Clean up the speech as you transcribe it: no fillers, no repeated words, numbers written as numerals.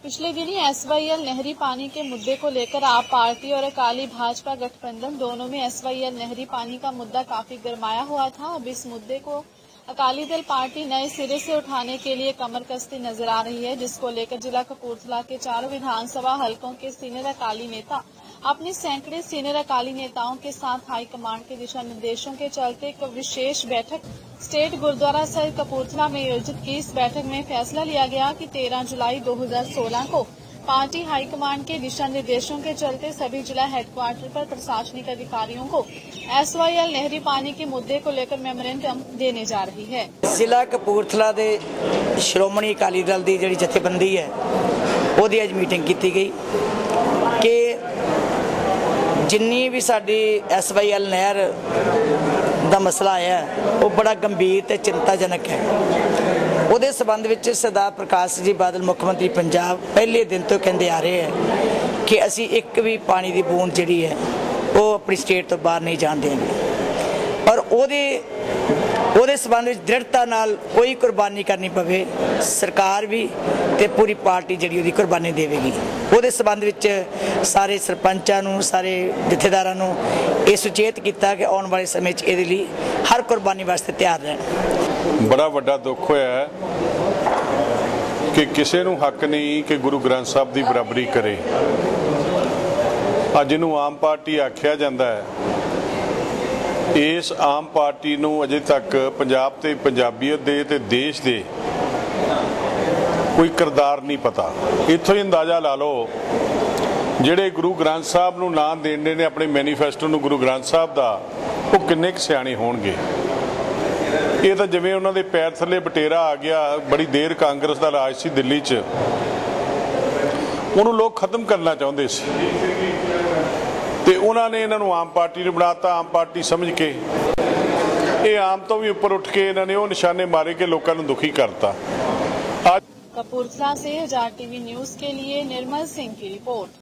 पिछले दिनी एसवाईएल नहरी पानी के मुद्दे को लेकर आप पार्टी और अकाली भाजपा गठबंधन दोनों में एसवाईएल नहरी पानी का मुद्दा काफी गरमाया हुआ था। अब इस मुद्दे को अकाली दल पार्टी नए सिरे से उठाने के लिए कमर कसती नजर आ रही है, जिसको लेकर जिला कपूरथला के चारों विधानसभा हलकों के सीनियर अकाली नेता अपने सैकड़े सीनियर अकाली नेताओं के साथ हाईकमान के दिशा निर्देशों के चलते एक विशेष बैठक स्टेट गुरुद्वारा साहिब कपूरथला में आयोजित की। इस बैठक में फैसला लिया गया कि 13 जुलाई 2016 को पार्टी हाईकमान के दिशा निर्देशों के चलते सभी जिला हेडक्वार्टर पर प्रशासनिक अधिकारियों को एसवाईएल नहरी पानी के मुद्दे को लेकर मेमोरेंडम देने जा रही है। जिला कपूरथला दे श्रोमणी अकाली दल दी जिहड़ी जथेबंदी है ओहदी अज मीटिंग की गई कि जिन्नी भी साडी एसवाईएल नहर दा मसला है वो बड़ा गंभीर ते चिंताजनक है। ਉਹਦੇ संबंध ਵਿੱਚ सरदार प्रकाश जी बादल मुख्यमंत्री पंजाब पहले दिन तो कहते आ रहे हैं कि असी एक भी पानी की बूंद जिहड़ी है वो अपनी स्टेट तो बाहर नहीं जान देंगे और ਉਹਦੇ संबंध ਵਿੱਚ दृढ़ता नाल कोई कुर्बानी करनी पवे सरकार भी ते पूरी पार्टी जिहड़ी ਉਹਦੀ कुर्बानी देवेगी। ਉਹਦੇ संबंध ਵਿੱਚ सारे सरपंचां नूं सारे जथेदारां नूं ਇਹ ਸੁਚੇਤ ਕੀਤਾ कि आने वाले समय 'ਚ ਇਹਦੇ ਲਈ हर कुर्बानी वास्ते तैयार रहण। बड़ा वड्डा दुख होया है कि किसी नूं हक नहीं कि गुरु ग्रंथ साहब की बराबरी करे। अज नूं आम पार्टी आख्या जाता है, इस आम पार्टी नूं अजे तक पंजाब ते पंजाबीयत दे ते देश दे कोई किरदार नहीं पता। इत्थों ही अंदाजा ला लो ਜਿਹੜੇ गुरु ग्रंथ साहब नूं ਨਾਂ देंदे ने अपने मैनीफेस्टो नूं गुरु ग्रंथ साहब दा वो किन्ने क सियाणे होणगे। ਇਹ ਤਾਂ ਜਿਵੇਂ ਉਹਨਾਂ ਦੇ ਪੈਰ ਥੱਲੇ ਬਟੇਰਾ ਆ ਗਿਆ। ਬੜੀ ਦੇਰ ਕਾਂਗਰਸ ਦਾ ਰਾਜ ਸੀ ਦਿੱਲੀ 'ਚ, ਉਹਨੂੰ ਲੋਕ ਖਤਮ ਕਰਨਾ ਚਾਹੁੰਦੇ ਸੀ ਤੇ ਉਹਨਾਂ ਨੇ ਇਹਨਾਂ ਨੂੰ ਆਮ ਪਾਰਟੀ ਨੂੰ ਬਣਾਤਾ। ਆਮ ਪਾਰਟੀ ਸਮਝ ਕੇ ਇਹ ਆਮ ਤੋਂ ਵੀ ਉੱਪਰ ਉੱਠ ਕੇ ਇਹਨਾਂ ਨੇ ਉਹ ਨਿਸ਼ਾਨੇ ਮਾਰੇ ਕਿ ਲੋਕਾਂ ਨੂੰ ਦੁਖੀ ਕਰਤਾ। कपूरथला से हजार टीवी न्यूज के लिए निर्मल सिंह की रिपोर्ट।